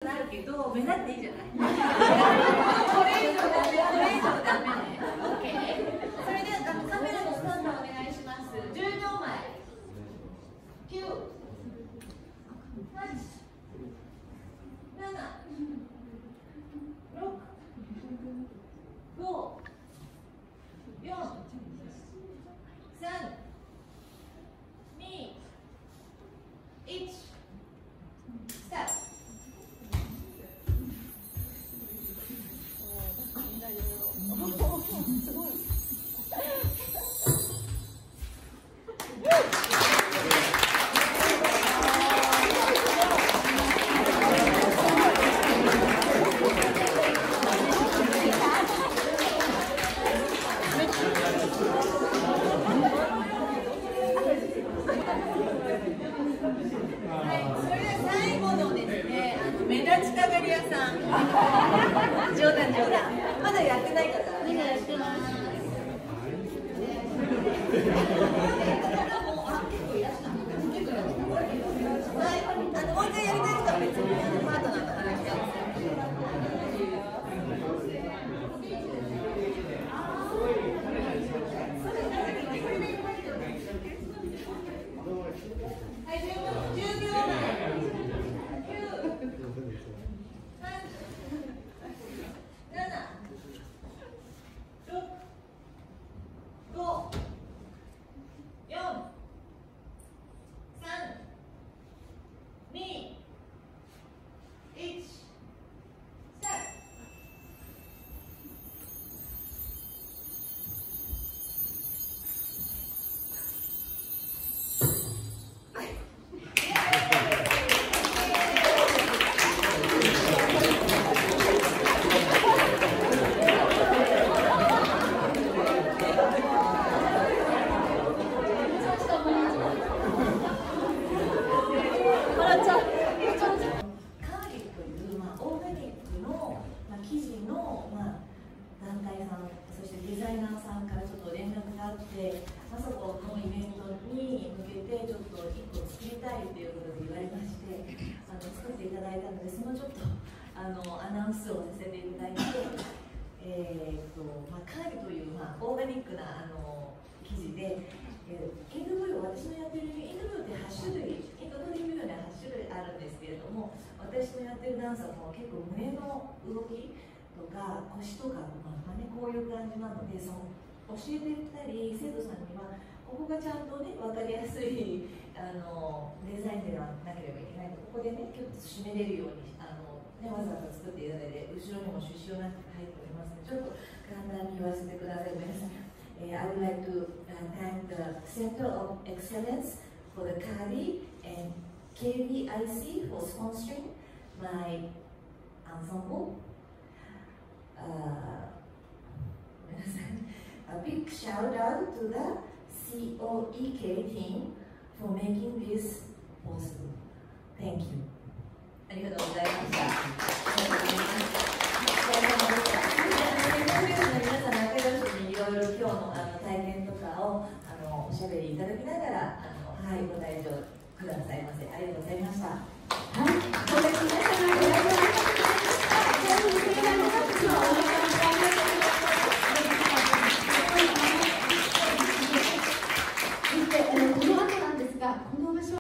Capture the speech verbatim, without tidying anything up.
なるけど目立っていいじゃない。これ以上ダメ、これ以上ダメね。オッケー。それであのカメラのスタンバイお願いします。じゅうびょうまえ。きゅう、はち、なな、ろく、ご、よん、さん、に、いち、スタート。すごい。目立ちたがり屋さん。冗談冗談。まだやってない方。お願いします。はい、あのもう一回やりたい人は別にパートナーと話し合って。はい、じゅうびょうまえ。そしてデザイナーさんからちょっと連絡があって、あそこのイベントに向けてちょっといっこ作りたいということで言われまして、あの作っていただいたので、そのちょっとあのアナウンスをさせていただいて、えーとまあ、カーリという、まあ、オーガニックなあの生地で、えー、インド舞踊、私のやってるインド舞踊ってはちしゅるい、インドの舞踊ではちしゅるいあるんですけれども、私のやってるダンスはもう結構胸の動きとか腰とか、まあね、こういう感じなので、その教えていったり生徒さんにはここがちゃんとね分かりやすいあのデザインではなければいけないと、ここでねキュッと締めれるようにあの、ね、わざわざ作っていただいて、後ろにも刺繍なくて入っておりますので、ちょっと簡単に言わせてください。ごめんなさい。Uh, I would like to uh, thank the Center of Excellence for the Kari and K V I C for sponsoring my ensemble. Uh, a big shout out to the C O E K team for making this possible. Thank you. ありがとうございました。皆さん、仲良しにいろいろ今日のあの体験とかをあのおしゃべりいただきながら、あのはい、ご退場くださいませ。ありがとうございました。はい、ご覧皆様ありがとうございました。この後なんですが、この場所